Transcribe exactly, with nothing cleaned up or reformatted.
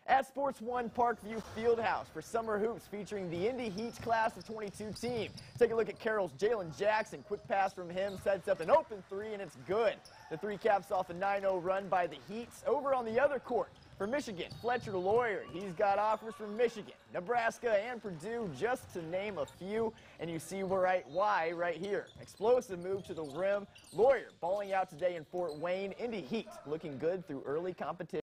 At Sports One Parkview Fieldhouse for summer hoops featuring the Indy Heat's class of twenty-two team. Take a look at Carroll's Jalen Jackson. Quick pass from him sets up an open three, and it's good. The three caps off a nine oh run by the Heats. Over on the other court for Michigan, Fletcher Lawyer. He's got offers from Michigan, Nebraska, and Purdue, just to name a few. And you see right why right here. Explosive move to the rim. Lawyer balling out today in Fort Wayne. Indy Heat looking good through early competition.